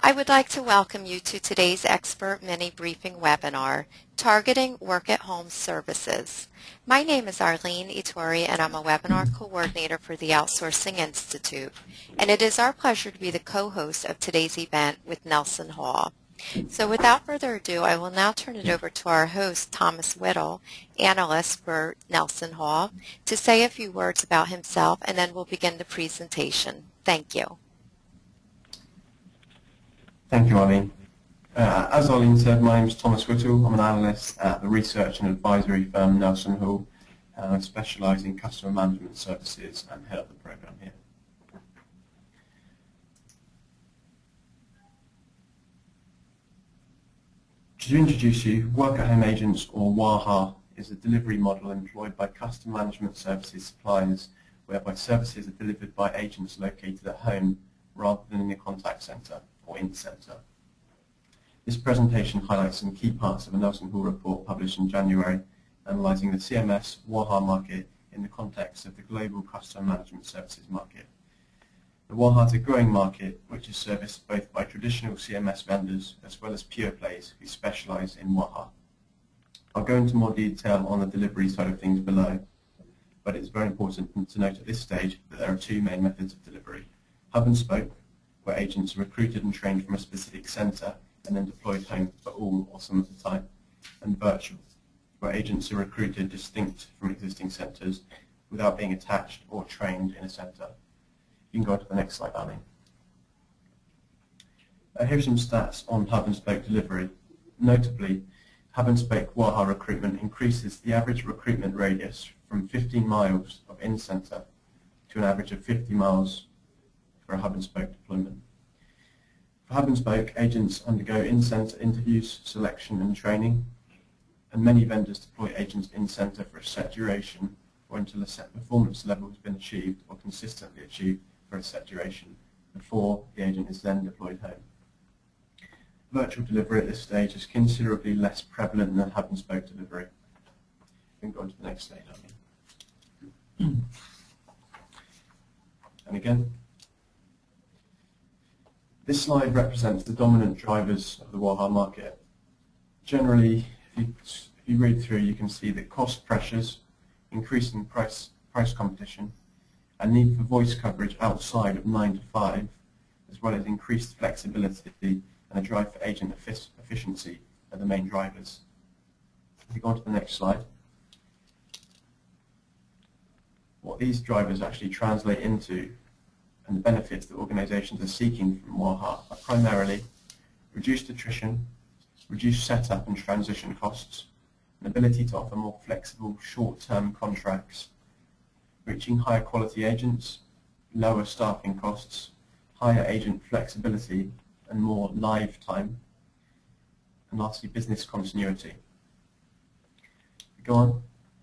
I would like to welcome you to today's expert mini briefing webinar, Targeting Work-at-Home Services. My name is Arlene Itori and I'm a webinar coordinator for the Outsourcing Institute, and it is our pleasure to be the co-host of today's event with Nelson Hall. So without further ado, I will now turn it over to our host, Thomas Whittle, analyst for Nelson Hall, to say a few words about himself, and then we'll begin the presentation. Thank you. Thank you, Arlene. As Arlene said, my name is Thomas Whittle. I'm an analyst at the research and advisory firm Nelson Hall. I specialise in customer management services and head up the programme here. To introduce you, Work-at-Home Agents, or WAHA, is a delivery model employed by customer management services suppliers whereby services are delivered by agents located at home rather than in a contact centre or in-centre. This presentation highlights some key parts of a Nelson Hall report published in January, analysing the CMS WAHA market in the context of the global customer management services market. The WAHA is a growing market which is serviced both by traditional CMS vendors as well as pure plays who specialise in WAHA. I'll go into more detail on the delivery side of things below, but it's very important to note at this stage that there are two main methods of delivery: hub and spoke, where agents are recruited and trained from a specific centre and then deployed home for all or some of the time, and virtual, where agents are recruited distinct from existing centres without being attached or trained in a centre. You can go on to the next slide, Arlene. Here are some stats on hub and spoke delivery. Notably, hub and spoke WAHA recruitment increases the average recruitment radius from 15 miles of in-centre to an average of 50 miles for a hub and spoke deployment. For hub and spoke, agents undergo in-centre interviews, selection and training, and many vendors deploy agents in-centre for a set duration or until a set performance level has been achieved or consistently achieved for a set duration before the agent is then deployed home. Virtual delivery at this stage is considerably less prevalent than hub and spoke delivery. We can go on to the next slide, Arlene. And again, this slide represents the dominant drivers of the WAHA market. Generally, if you read through, you can see that cost pressures, increasing price competition, a need for voice coverage outside of 9 to 5, as well as increased flexibility and a drive for agent efficiency are the main drivers. If you go on to the next slide, what these drivers actually translate into and the benefits that organisations are seeking from WAHA are primarily reduced attrition, reduced setup and transition costs, an ability to offer more flexible short-term contracts, reaching higher quality agents, lower staffing costs, higher agent flexibility and more live time, and lastly business continuity. Go on.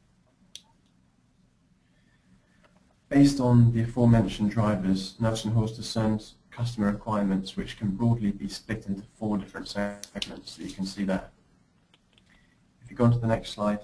Based on the aforementioned drivers, Nelson Hall discerns customer requirements which can broadly be split into 4 different segments that you can see there. If you go on to the next slide,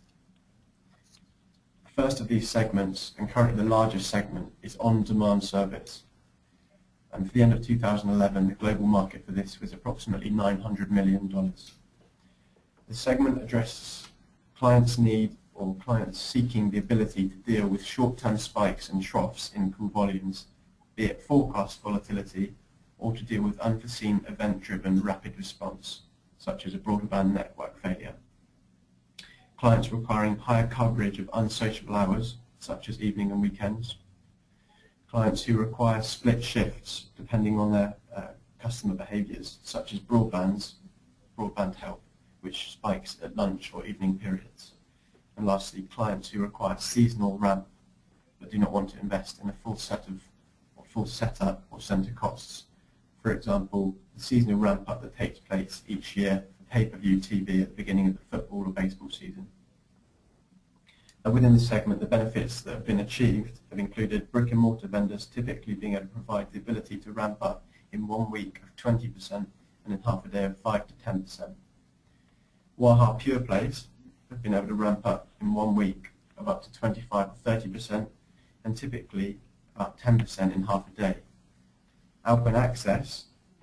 the first of these segments, and currently the largest segment, is on-demand service. And for the end of 2011, the global market for this was approximately $900 million. The segment addresses clients' need or clients seeking the ability to deal with short-term spikes and troughs in call volumes, be it forecast volatility or to deal with unforeseen event-driven rapid response, such as a broadband network failure. Clients requiring higher coverage of unsociable hours, such as evening and weekends. Clients who require split shifts depending on their customer behaviours, such as broadband help, which spikes at lunch or evening periods. And lastly, clients who require seasonal ramp but do not want to invest in a full setup or centre costs. For example, the seasonal ramp up that takes place each year for pay-per-view TV at the beginning of the football or baseball season. And within this segment, the benefits that have been achieved have included brick and mortar vendors typically being able to provide the ability to ramp up in 1 week of 20% and in half a day of 5 to 10%. WAHA pure plays have been able to ramp up in 1 week of up to 25 or 30% and typically about 10% in half a day. Alpine Access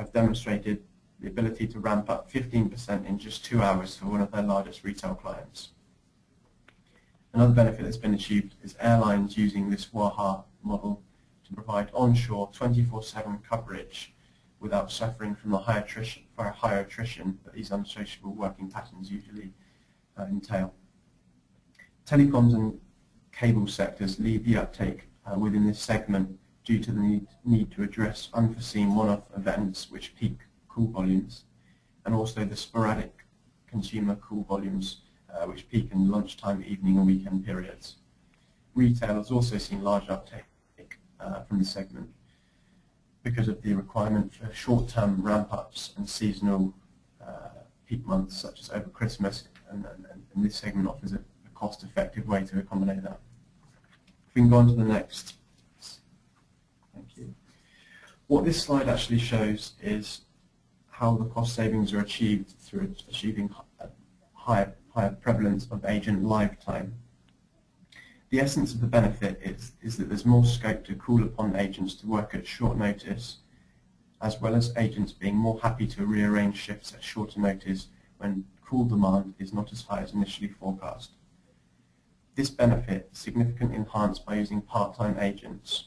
have demonstrated the ability to ramp up 15% in just 2 hours for one of their largest retail clients. Another benefit that's been achieved is airlines using this WAHA model to provide onshore 24/7 coverage without suffering from the high attrition that these unsociable working patterns usually entail. Telecoms and cable sectors lead the uptake within this segment due to the need to address unforeseen one-off events which peak call volumes, and also the sporadic consumer call volumes which peak in lunchtime, evening and weekend periods. Retail has also seen large uptake from the segment because of the requirement for short-term ramp-ups and seasonal peak months such as over Christmas, and this segment offers a cost-effective way to accommodate that. If we can go on to the next. Thank you. What this slide actually shows is how the cost savings are achieved through achieving higher prevalence of agent lifetime. The essence of the benefit is that there's more scope to call upon agents to work at short notice, as well as agents being more happy to rearrange shifts at shorter notice when call demand is not as high as initially forecast. This benefit is significantly enhanced by using part-time agents.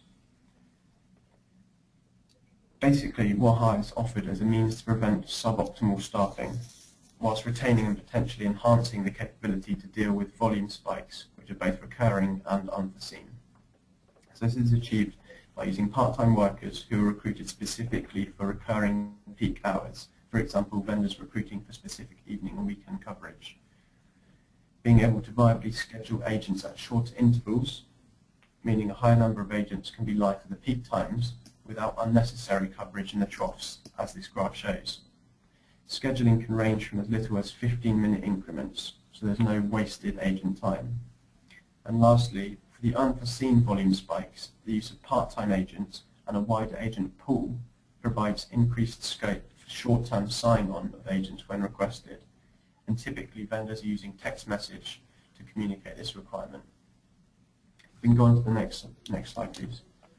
Basically, WAHA is offered as a means to prevent suboptimal staffing, whilst retaining and potentially enhancing the capability to deal with volume spikes, which are both recurring and unforeseen. So this is achieved by using part-time workers who are recruited specifically for recurring peak hours, for example, vendors recruiting for specific evening and weekend coverage. Being able to viably schedule agents at shorter intervals, meaning a higher number of agents can be live for the peak times without unnecessary coverage in the troughs, as this graph shows. Scheduling can range from as little as 15-minute increments, so there's no wasted agent time. And lastly, for the unforeseen volume spikes, the use of part-time agents and a wider agent pool provides increased scope for short-term sign-on of agents when requested, and typically vendors are using text message to communicate this requirement. We can go on to the next slide, please.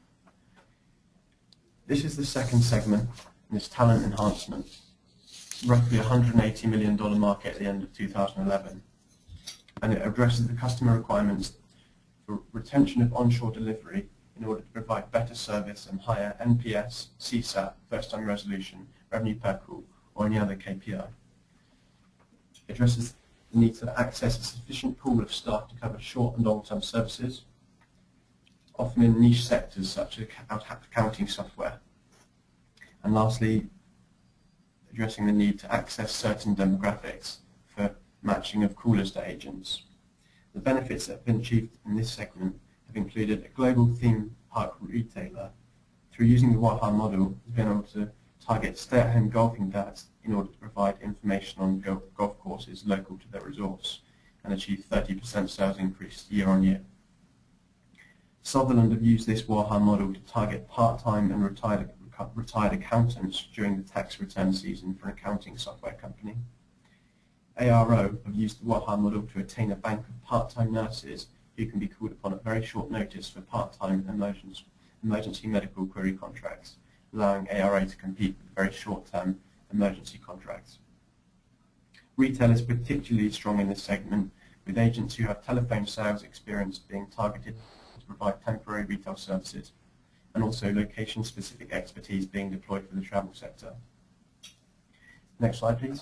This is the second segment, and it's talent enhancement. Roughly $180 million market at the end of 2011, and it addresses the customer requirements for retention of onshore delivery in order to provide better service and higher NPS, CSAT, first-time resolution, revenue per call, or any other KPI. It addresses the need to access a sufficient pool of staff to cover short and long-term services, often in niche sectors such as accounting software. And lastly, addressing the need to access certain demographics for matching of callers to agents. The benefits that have been achieved in this segment have included a global theme park retailer, through using the WAHA model, has been able to target stay-at-home golfing dads in order to provide information on golf courses local to their resorts and achieve 30% sales increase year on year. Sutherland have used this WAHA model to target part-time and retired accountants during the tax return season for an accounting software company. ARO have used the WAHA model to attain a bank of part-time nurses who can be called upon at very short notice for part-time emergency medical query contracts, allowing ARO to compete with very short-term emergency contracts. Retail is particularly strong in this segment, with agents who have telephone sales experience being targeted to provide temporary retail services, and also location-specific expertise being deployed for the travel sector. Next slide, please.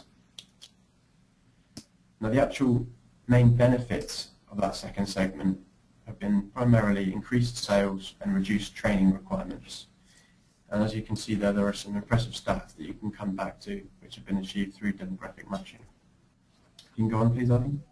Now, the actual main benefits of that second segment have been primarily increased sales and reduced training requirements. And as you can see there are some impressive stats that you can come back to, which have been achieved through demographic matching. You can go on, please, Arlene.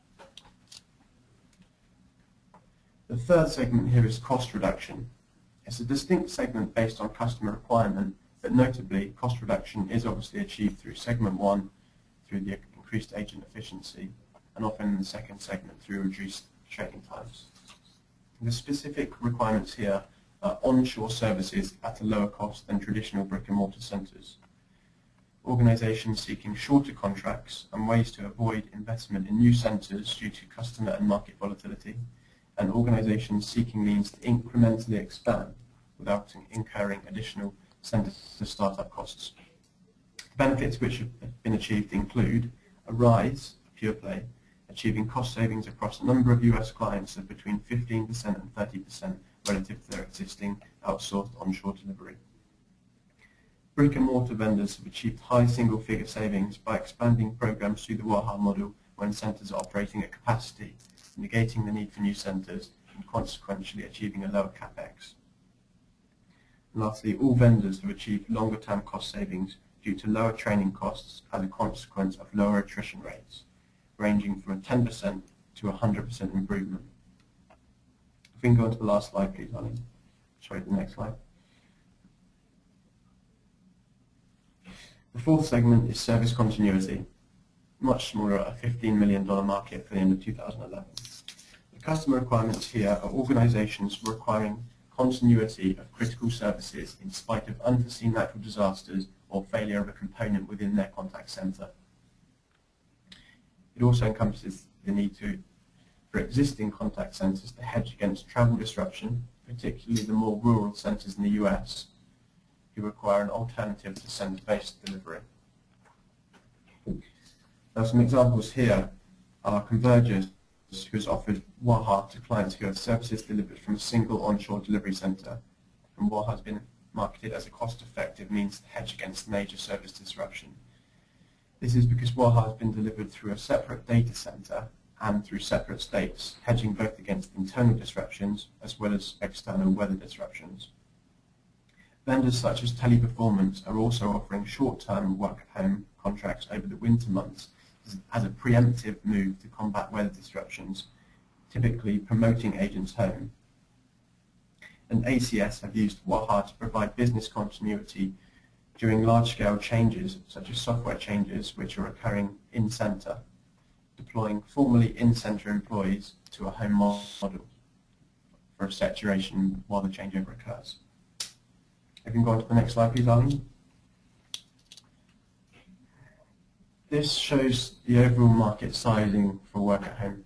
The third segment here is cost reduction. It's a distinct segment based on customer requirement, but notably, cost reduction is obviously achieved through segment one, through the increased agent efficiency, and often in the second segment through reduced trading times. The specific requirements here are onshore services at a lower cost than traditional brick-and-mortar centres. Organisations seeking shorter contracts and ways to avoid investment in new centres due to customer and market volatility, and organisations seeking means to incrementally expand without incurring additional centre startup costs. Benefits which have been achieved include a rise, pure play, achieving cost savings across a number of US clients of between 15% and 30% relative to their existing outsourced onshore delivery. Brick and mortar vendors have achieved high single-figure savings by expanding programs through the Waha model when centres are operating at capacity, negating the need for new centres and consequently achieving a lower capex. And lastly, all vendors have achieved longer-term cost savings due to lower training costs as a consequence of lower attrition rates, ranging from a 10% to 100% improvement. If we can go on to the last slide, please, Arlene. Sorry, the next slide. The fourth segment is service continuity, much smaller at a $15 million market for the end of 2011. The customer requirements here are organisations requiring continuity of critical services in spite of unforeseen natural disasters or failure of a component within their contact centre. It also encompasses the need for existing contact centres to hedge against travel disruption, particularly the more rural centres in the US, who require an alternative to centre-based delivery. Now, some examples here are Convergys, who has offered Waha to clients who have services delivered from a single onshore delivery centre, and Waha has been marketed as a cost-effective means to hedge against major service disruption. This is because Waha has been delivered through a separate data centre and through separate states, hedging both against internal disruptions as well as external weather disruptions. Vendors such as Teleperformance are also offering short-term work-at-home contracts over the winter months as a preemptive move to combat weather disruptions, typically promoting agents home. And ACS have used Waha to provide business continuity during large-scale changes, such as software changes, which are occurring in-centre, deploying formerly in-centre employees to a home model for a set duration while the changeover occurs. If you can go on to the next slide, please, Arlene. This shows the overall market sizing for work at home.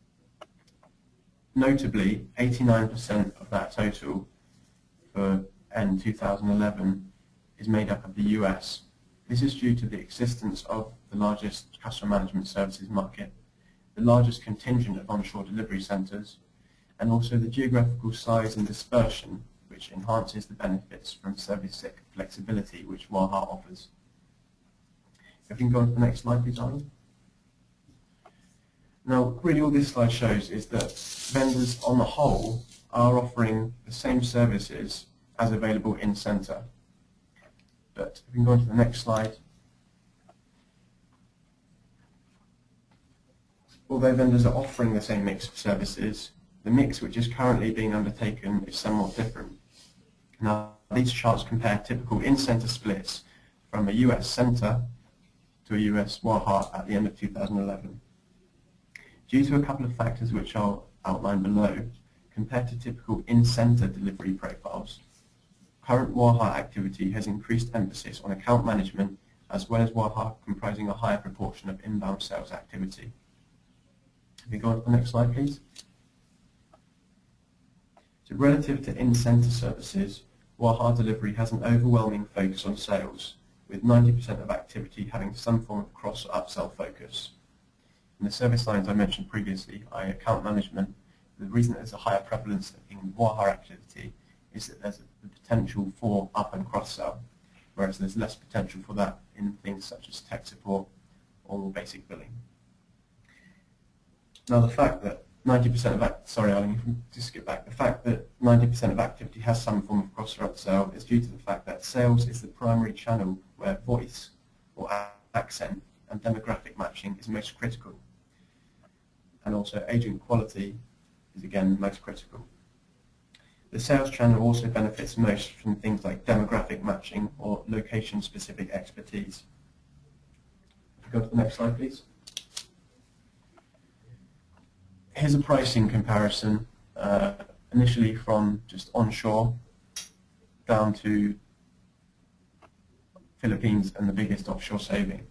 Notably, 89% of that total for end 2011 is made up of the US. This is due to the existence of the largest customer management services market, the largest contingent of onshore delivery centres, and also the geographical size and dispersion, which enhances the benefits from service flexibility which Waha offers. If you can go on to the next slide, please, Arlene. Now, really all this slide shows is that vendors on the whole are offering the same services as available in-centre. But if you can go on to the next slide, although vendors are offering the same mix of services, the mix which is currently being undertaken is somewhat different. Now, these charts compare typical in-centre splits from a US centre to a US Waha at the end of 2011. Due to a couple of factors which I'll outline below, compared to typical in-centre delivery profiles, current Waha activity has increased emphasis on account management as well as Waha comprising a higher proportion of inbound sales activity. If you go on to the next slide, please. So relative to in-centre services, Waha delivery has an overwhelming focus on sales, with 90% of activity having some form of cross or upsell focus. In the service lines I mentioned previously, i.e. account management, the reason there's a higher prevalence in Waha activity is that there's the potential for up and cross-sell, whereas there's less potential for that in things such as tech support or more basic billing. Now the fact that 90% of the fact that 90% of activity has some form of cross or upsell is due to the fact that sales is the primary channel where voice or accent and demographic matching is most critical. And also agent quality is again most critical. The sales channel also benefits most from things like demographic matching or location-specific expertise. If you go to the next slide, please. Here's a pricing comparison, initially from just onshore down to Philippines and the biggest offshore saving.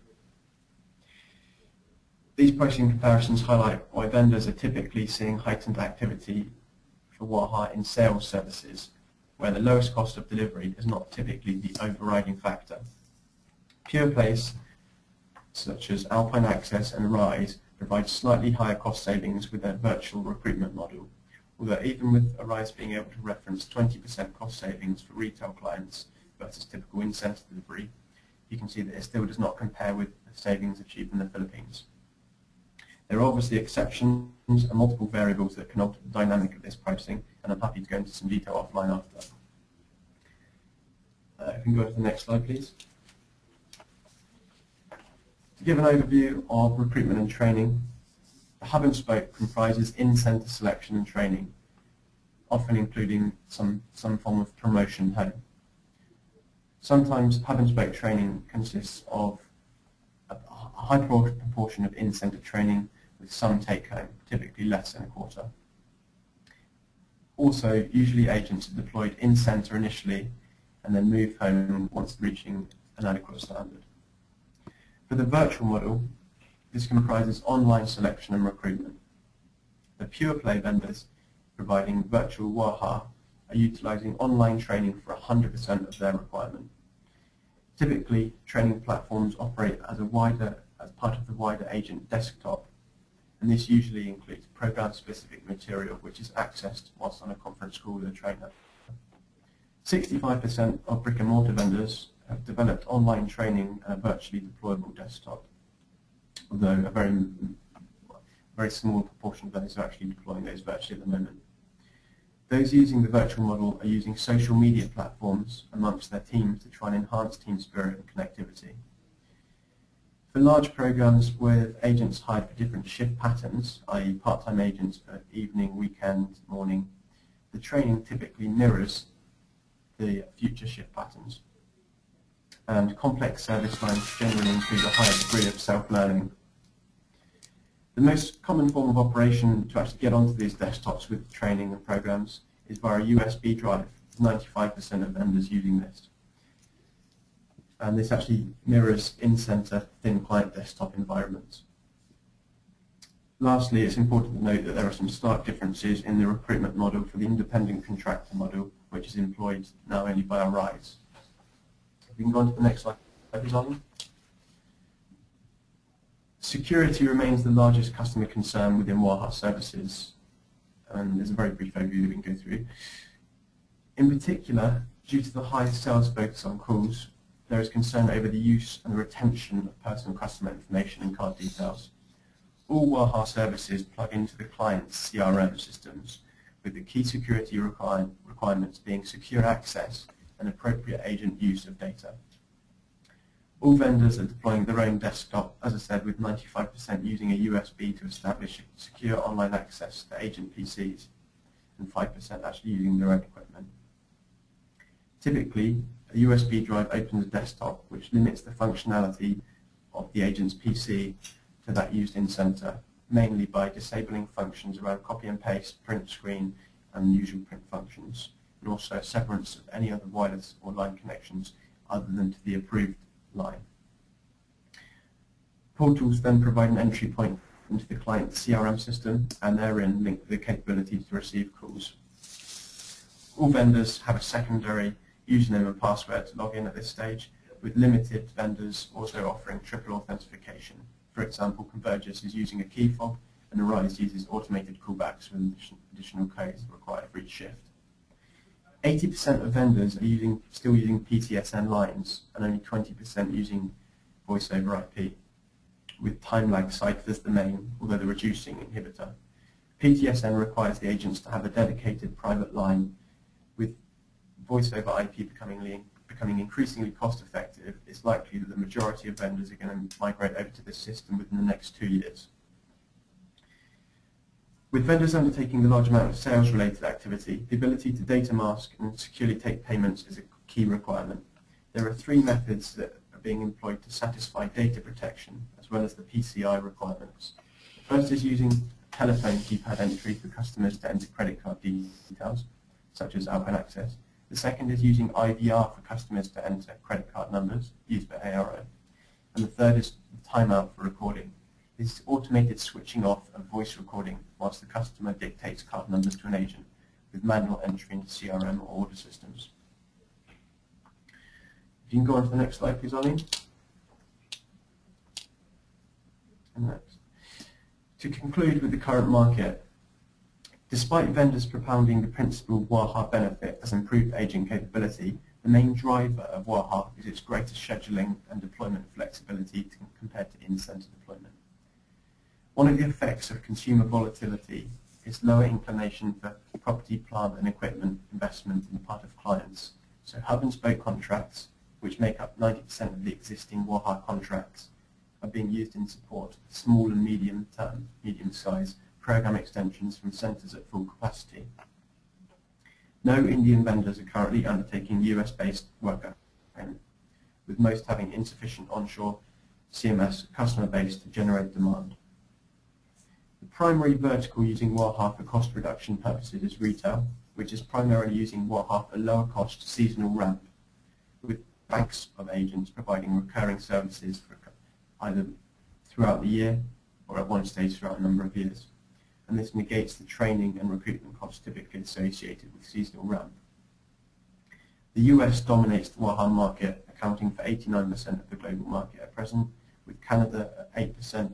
These pricing comparisons highlight why vendors are typically seeing heightened activity for Waha in sales services, where the lowest cost of delivery is not typically the overriding factor. Pure plays such as Alpine Access and Rise provide slightly higher cost savings with their virtual recruitment model, although even with Rise being able to reference 20% cost savings for retail clients versus typical in-centre delivery, you can see that it still does not compare with the savings achieved in the Philippines. There are obviously exceptions and multiple variables that can alter the dynamic of this pricing, and I'm happy to go into some detail offline after that. If we can go to the next slide, please. To give an overview of recruitment and training, the hub and spoke comprises in-centre selection and training, often including some form of promotion home. Sometimes hub and spoke training consists of a high proportion of in-centre training with some take-home, typically less than a quarter. Also, usually agents are deployed in-centre initially and then move home once reaching an adequate standard. For the virtual model, this comprises online selection and recruitment. The pure play vendors providing virtual WAHA are utilising online training for 100% of their requirement. Typically, training platforms operate as part of the wider agent desktop, and this usually includes program-specific material which is accessed whilst on a conference call with a trainer. 65% of brick-and-mortar vendors have developed online training and a virtually deployable desktop, although a very small proportion of those are actually deploying those virtually at the moment. Those using the virtual model are using social media platforms amongst their teams to try and enhance team spirit and connectivity. For large programs with agents hired for different shift patterns, i.e. part-time agents for evening, weekend, morning, the training typically mirrors the future shift patterns. And complex service lines generally include a higher degree of self-learning. The most common form of operation to actually get onto these desktops with training and programs is via a USB drive, 95% of vendors using this. And this actually mirrors in-centre thin client desktop environments. Lastly, it's important to note that there are some stark differences in the recruitment model for the independent contractor model, which is employed now only by Rise. We can go on to the next slide, please, Ollie. Security remains the largest customer concern within WAHA services, and there's a very brief overview that we can go through. In particular, due to the high sales focus on calls, there is concern over the use and the retention of personal customer information and card details. All WAHA services plug into the client's CRM systems, with the key security requirements being secure access and appropriate agent use of data. All vendors are deploying their own desktop, as I said, with 95% using a USB to establish secure online access to agent PCs and 5% actually using their own equipment. Typically, a USB drive opens a desktop which limits the functionality of the agent's PC to that used in-centre, mainly by disabling functions around copy and paste, print screen, and usual print functions, and also severance of any other wireless or line connections other than to the approved line. Portals then provide an entry point into the client's CRM system, and therein link the capability to receive calls. All vendors have a secondary username and password to log in at this stage, with limited vendors also offering triple authentication. For example, Convergys is using a key fob, and Arise uses automated callbacks with additional codes required for each shift. 80% of vendors are still using PTSN lines, and only 20% using voice over IP, with time lag cited as the main, although the reducing inhibitor. PTSN requires the agents to have a dedicated private line. With voice over IP becoming increasingly cost effective, it's likely that the majority of vendors are going to migrate over to this system within the next 2 years. With vendors undertaking the large amount of sales-related activity, the ability to data mask and securely take payments is a key requirement. There are 3 methods that are being employed to satisfy data protection, as well as the PCI requirements. The first is using telephone keypad entry for customers to enter credit card details, such as Alpine Access. The second is using IVR for customers to enter credit card numbers, used by ARO. And the third is timeout for recording. This is automated switching off of voice recording whilst the customer dictates card numbers to an agent, with manual entry into CRM or order systems. If you can go on to the next slide, please, Ollie. Next. To conclude with the current market, despite vendors propounding the principal Waha benefit as improved agent capability, the main driver of Waha is its greater scheduling and deployment flexibility compared to in-center deployment. One of the effects of consumer volatility is lower inclination for property, plant and equipment investment on the part of clients. So hub and spoke contracts, which make up 90% of the existing Waha contracts, are being used in support of small and medium-size program extensions from centers at full capacity. No Indian vendors are currently undertaking US-based work, with most having insufficient onshore CMS customer base to generate demand. The primary vertical using Waha for cost reduction purposes is retail, which is primarily using Waha for lower cost seasonal ramp, with banks of agents providing recurring services for either throughout the year or at one stage throughout a number of years. And this negates the training and recruitment costs typically associated with seasonal ramp. The US dominates the Waha market, accounting for 89% of the global market at present, with Canada at 8%,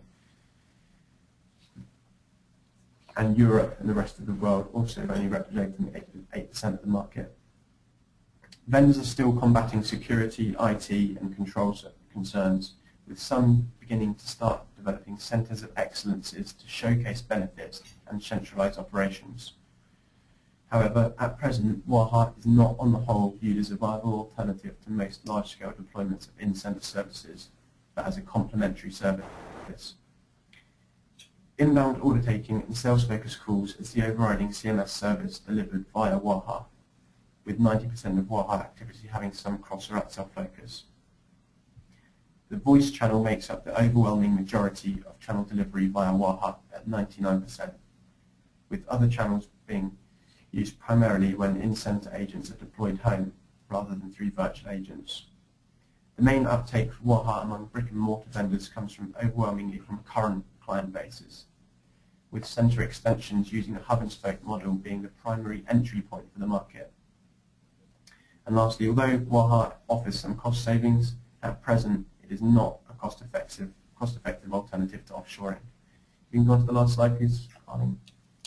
and Europe and the rest of the world also only representing 8% of the market. Vendors are still combating security, IT and controls concerns, with some beginning to start developing centers of excellences to showcase benefits and centralize operations. However, at present, Waha is not on the whole viewed as a viable alternative to most large-scale deployments of in-center services, but as a complementary service. Inbound order taking and sales-focused calls is the overriding CMS service delivered via Waha, with 90% of Waha activity having some cross or upsell focus. The voice channel makes up the overwhelming majority of channel delivery via Waha at 99%, with other channels being used primarily when in-center agents are deployed home rather than through virtual agents. The main uptake for Waha among brick-and-mortar vendors comes overwhelmingly from current client bases, with center extensions using a hub-and-spoke model being the primary entry point for the market. And lastly, although Waha offers some cost savings, at present it is not a cost-effective alternative to offshoring. You can go on to the last slide, please, Arlene.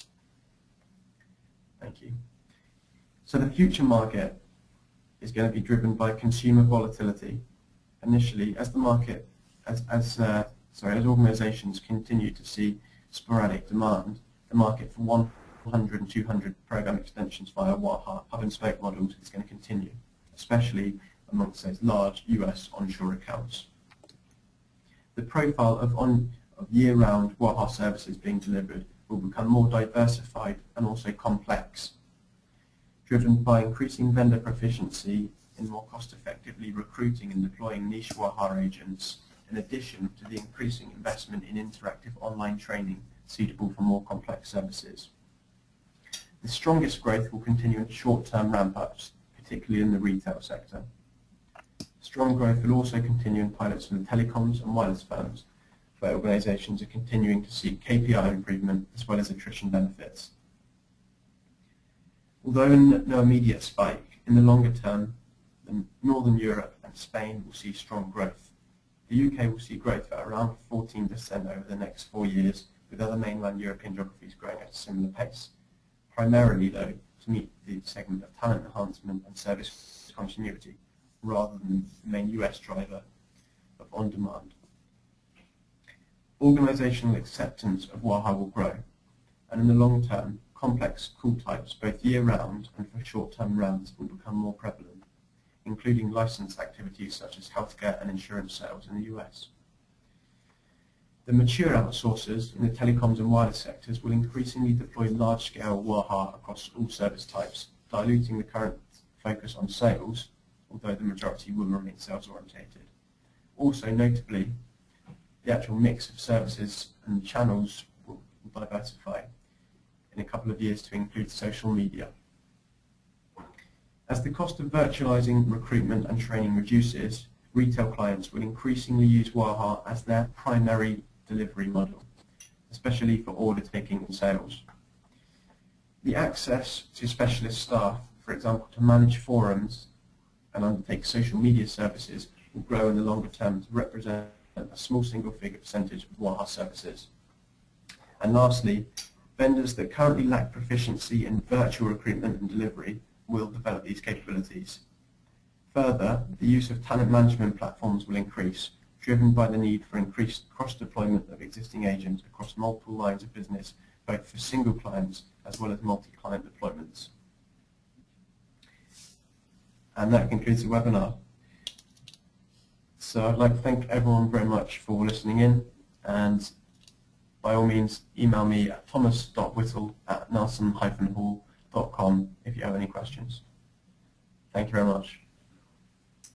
Thank you. So the future market is going to be driven by consumer volatility. Initially, as the market, as organizations continue to see sporadic demand, the market for 100 and 200 program extensions via Waha hub-and-spoke models is going to continue, especially amongst those large US onshore accounts. The profile of year-round Waha services being delivered will become more diversified and also complex, driven by increasing vendor proficiency in more cost-effectively recruiting and deploying niche Waha agents, in addition to the increasing investment in interactive online training suitable for more complex services. The strongest growth will continue in short-term ramp-ups, particularly in the retail sector. Strong growth will also continue in pilots from the telecoms and wireless firms, where organizations are continuing to seek KPI improvement as well as attrition benefits. Although no immediate spike, in the longer term, Northern Europe and Spain will see strong growth. The UK will see growth at around 14% over the next 4 years, with other mainland European geographies growing at a similar pace, primarily, though, to meet the segment of talent enhancement and service continuity, rather than the main US driver of on-demand. Organizational acceptance of Waha will grow, and in the long term, complex call types, both year-round and for short-term rounds, will become more prevalent, including license activities such as healthcare and insurance sales in the US. The mature outsourcers in the telecoms and wireless sectors will increasingly deploy large-scale Waha across all service types, diluting the current focus on sales, although the majority will remain sales-orientated. Also, notably, the actual mix of services and channels will diversify in a couple of years to include social media. As the cost of virtualizing recruitment and training reduces, retail clients will increasingly use Waha as their primary delivery model, especially for order taking and sales. The access to specialist staff, for example, to manage forums and undertake social media services, will grow in the longer term to represent a small single-figure percentage of what our services. And lastly, vendors that currently lack proficiency in virtual recruitment and delivery will develop these capabilities. Further, the use of talent management platforms will increase, driven by the need for increased cross-deployment of existing agents across multiple lines of business, both for single clients as well as multi-client deployments. And that concludes the webinar. So I'd like to thank everyone very much for listening in, and by all means email me at thomas.whittle@nelson-hall.com if you have any questions. Thank you very much.